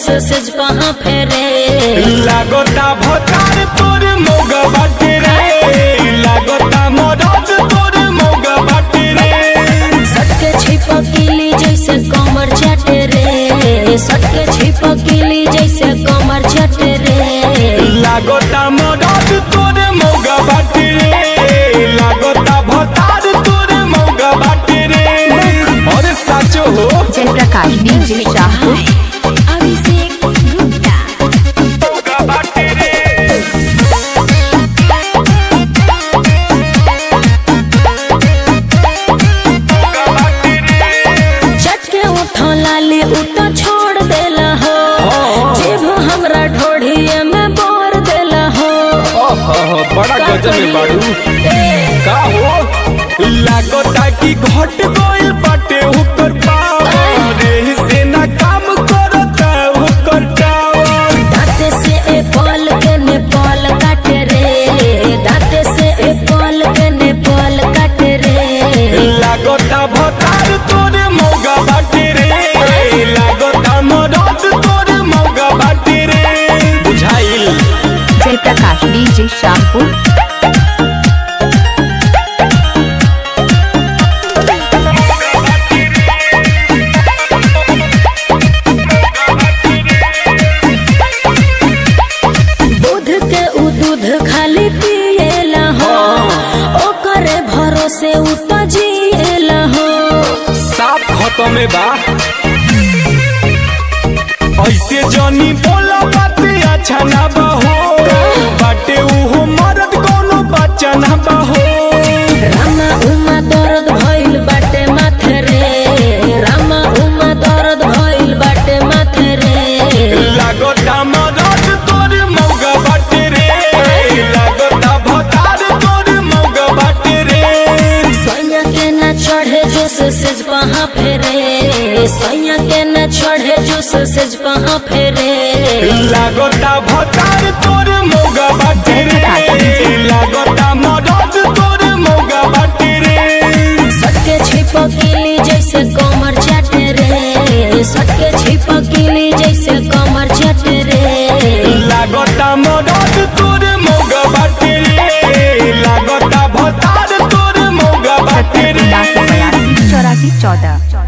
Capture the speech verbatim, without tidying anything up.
से सेज पहा फेरे लागोता भतार तोर मोगा बाटे रे लागोता मदद तोर मोगा बाटे रे सटके छिपकली जैसे कमर चाटे रे सटके छिपकली जैसे कमर चाटे रे लागोता मदद तोर मोगा बाटे रे लागोता भतार तोर मोगा बाटे रे और साचो हो जयप्रकाश डीजे शाहपुर उठा छोड़ देला हो जीभ हमरा ढोढ़िए में बोर देला हो बड़ा गजब में बाड़ू का हो लागोता की घट गइल बाटे ऊपर पावर रे से ना काम करता ऊपर टावर दांते से ए पल के ने पल काटे रे दांते से ए पल के ने पल काटे रे लागोता भतार तोरे मोगा बाटे रे लागोता मदद तोरे मोगा बाटे रे बुझाइल जयप्रकाश डीजे शाहपुर खाली पिएला हो ओकरे भरोसे उता जिएला हो साफ खत्म बा ऐसे जनी बोला बात अच्छा ना बा हो बाटे उहो मरद कोनो बच्चा ना बा हो रामा उमा दर्द भइल बाटे माथे रे रामा उमा दर्द भइल बाटे माथे रे लागोता मदद तोर मौगा बाटे रे लागोता भतार तोर मौगा बाटे रे सैया के ना चढ़े जो से सेज पहा फेरे सैया के ना चढ़े जो से सेज पहा फेरे लागोता भतार तोर मौगा बाटे रे लागोता मदद तोर मौगा बाटे रे सटके छिपकली जैसे कमर चाटे रे सटके छिपकली जैसे कमर चाटे रे लागोता मदद तोर मोगा बाटे रे लागोता भतार तोर मोगा बाटे रे चौरासी चौदह